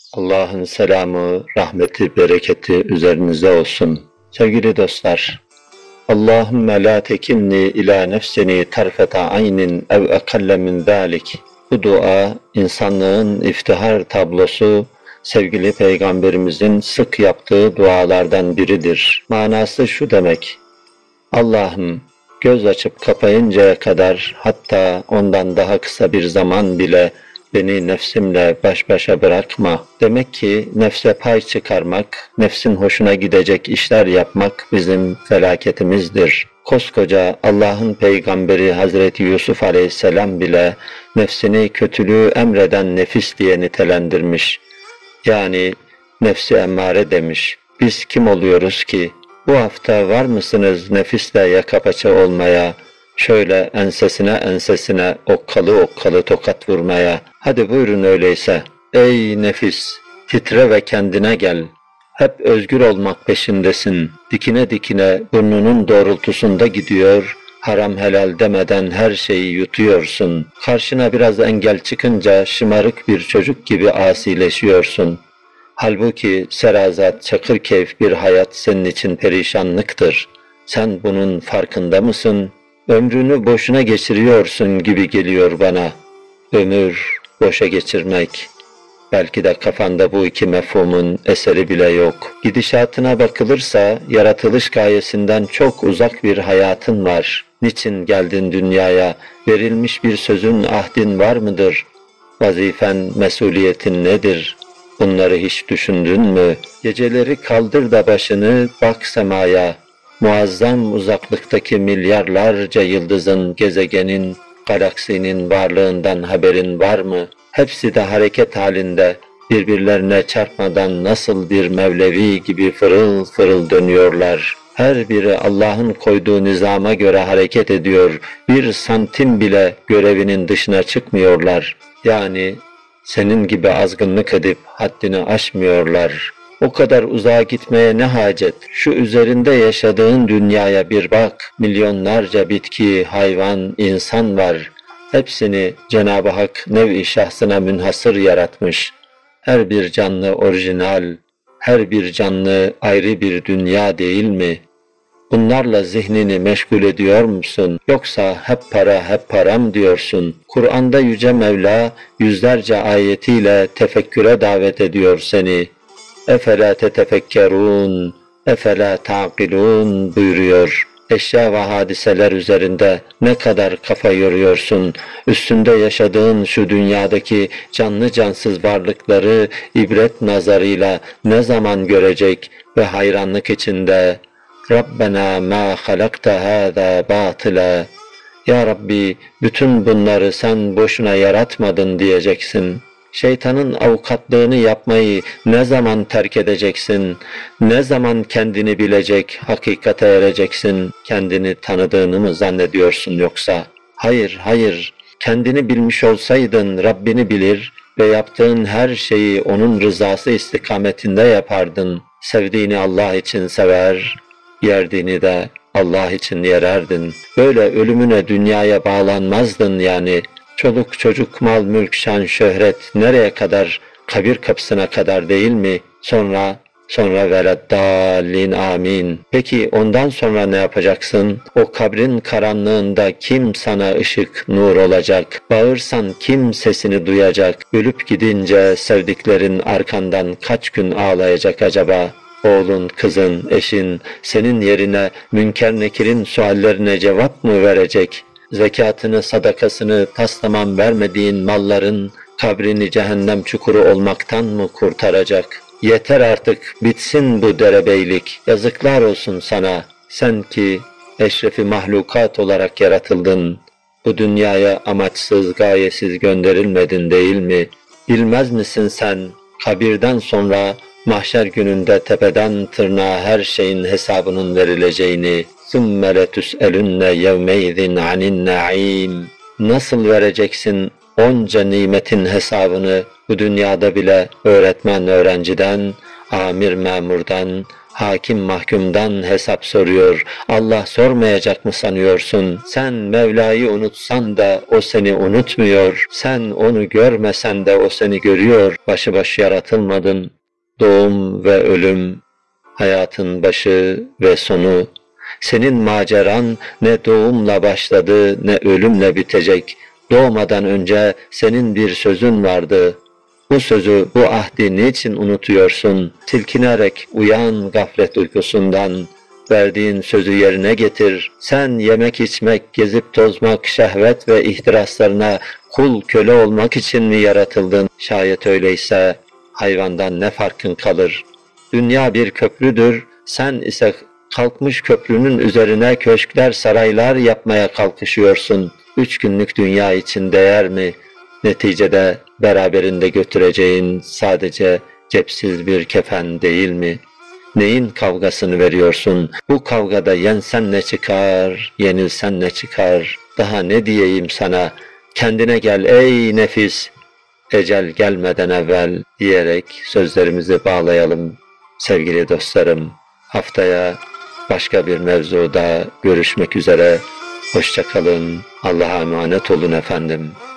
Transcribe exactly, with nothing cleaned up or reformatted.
Allah'ın selamı, rahmeti, bereketi üzerinize olsun. Sevgili dostlar, Allahümme la tekinni ila nefsini tarfete aynin ev ekalle min zalik. Bu dua, insanlığın iftihar tablosu, sevgili Peygamberimizin sık yaptığı dualardan biridir. Manası şu demek: Allah'ım, göz açıp kapayıncaya kadar, hatta ondan daha kısa bir zaman bile beni nefsimle baş başa bırakma. Demek ki nefse pay çıkarmak, nefsin hoşuna gidecek işler yapmak bizim felaketimizdir. Koskoca Allah'ın peygamberi Hazreti Yusuf Aleyhisselam bile nefsini kötülüğü emreden nefis diye nitelendirmiş. Yani nefsi emmare demiş. Biz kim oluyoruz ki? Bu hafta var mısınız nefisle yaka paça olmaya, şöyle ensesine ensesine okkalı okkalı tokat vurmaya? Hadi buyurun öyleyse. Ey nefis, titre ve kendine gel. Hep özgür olmak peşindesin. Dikine dikine burnunun doğrultusunda gidiyor, haram helal demeden her şeyi yutuyorsun. Karşına biraz engel çıkınca şımarık bir çocuk gibi asileşiyorsun. Halbuki serazat, çakırkeyf bir hayat senin için perişanlıktır. Sen bunun farkında mısın? Ömrünü boşuna geçiriyorsun gibi geliyor bana. Ömür, boşa geçirmek. Belki de kafanda bu iki mefhumun eseri bile yok. Gidişatına bakılırsa yaratılış gayesinden çok uzak bir hayatın var. Niçin geldin dünyaya? Verilmiş bir sözün, ahdin var mıdır? Vazifen, mesuliyetin nedir? Bunları hiç düşündün mü? Geceleri kaldır da başını, bak semaya. Muazzam uzaklıktaki milyarlarca yıldızın, gezegenin, galaksinin varlığından haberin var mı? Hepsi de hareket halinde, birbirlerine çarpmadan nasıl bir Mevlevi gibi fırıl fırıl dönüyorlar. Her biri Allah'ın koyduğu nizama göre hareket ediyor. Bir santim bile görevinin dışına çıkmıyorlar. Yani senin gibi azgınlık edip haddini aşmıyorlar. O kadar uzağa gitmeye ne hacet? Şu üzerinde yaşadığın dünyaya bir bak. Milyonlarca bitki, hayvan, insan var. Hepsini Cenab-ı Hak nev-i şahsına münhasır yaratmış. Her bir canlı orijinal, her bir canlı ayrı bir dünya değil mi? Bunlarla zihnini meşgul ediyor musun? Yoksa hep para, hep param diyorsun. Kur'an'da Yüce Mevla yüzlerce ayetiyle tefekküre davet ediyor seni. اَفَلَا تَتَفَكَّرُونَ اَفَلَا تَعْقِلُونَ buyuruyor. Eşya ve hadiseler üzerinde ne kadar kafa yoruyorsun? Üstünde yaşadığın şu dünyadaki canlı cansız varlıkları ibret nazarıyla ne zaman görecek ve hayranlık içinde Rabbena ma halakta hâzâ bâtıla, Ya Rabbi, bütün bunları sen boşuna yaratmadın diyeceksin. Şeytanın avukatlığını yapmayı ne zaman terk edeceksin? Ne zaman kendini bilecek, hakikate ereceksin? Kendini tanıdığını mı zannediyorsun yoksa? Hayır, hayır. Kendini bilmiş olsaydın Rabbini bilir ve yaptığın her şeyi onun rızası istikametinde yapardın. Sevdiğini Allah için sever, yerdiğini de Allah için yererdin. Böyle ölümüne dünyaya bağlanmazdın yani. Çoluk çocuk, mal mülk, şan şöhret nereye kadar? Kabir kapısına kadar değil mi? Sonra, sonra veleddallin amin. Peki ondan sonra ne yapacaksın? O kabrin karanlığında kim sana ışık, nur olacak? Bağırsan kim sesini duyacak? Ölüp gidince sevdiklerin arkandan kaç gün ağlayacak acaba? Oğlun, kızın, eşin senin yerine Münker Nekir'in suallerine cevap mı verecek? Zekatını, sadakasını taslaman vermediğin malların kabrini cehennem çukuru olmaktan mı kurtaracak? Yeter artık, bitsin bu derebeylik. Yazıklar olsun sana. Sen ki eşrefi mahlukat olarak yaratıldın. Bu dünyaya amaçsız, gayesiz gönderilmedin değil mi? Bilmez misin sen, kabirden sonra mahşer gününde tepeden tırnağa her şeyin hesabının verileceğini? ثُمَّ لَتُسْأَلُنَّ يَوْمَيْذٍ عَنِ النَّعِيمِ Nasıl vereceksin onca nimetin hesabını? Bu dünyada bile öğretmen öğrenciden, amir memurdan, Hakim mahkumdan hesap soruyor. Allah sormayacak mı sanıyorsun? Sen Mevla'yı unutsan da o seni unutmuyor. Sen onu görmesen de o seni görüyor. Başı baş yaratılmadın. Doğum ve ölüm, hayatın başı ve sonu. Senin maceran ne doğumla başladı ne ölümle bitecek. Doğmadan önce senin bir sözün vardı. Bu sözü, bu ahdi niçin unutuyorsun? Silkinerek uyan gaflet uykusundan. Verdiğin sözü yerine getir. Sen yemek içmek, gezip tozmak, şehvet ve ihtiraslarına kul köle olmak için mi yaratıldın? Şayet öyleyse hayvandan ne farkın kalır? Dünya bir köprüdür, sen ise kalkmış köprünün üzerine köşkler, saraylar yapmaya kalkışıyorsun. Üç günlük dünya için değer mi? Neticede beraberinde götüreceğin sadece cepsiz bir kefen değil mi? Neyin kavgasını veriyorsun? Bu kavgada yensen ne çıkar, yenilsen ne çıkar? Daha ne diyeyim sana? Kendine gel ey nefis, ecel gelmeden evvel diyerek sözlerimizi bağlayalım. Sevgili dostlarım, haftaya başka bir mevzuda görüşmek üzere. Hoşça kalın, Allah'a emanet olun efendim.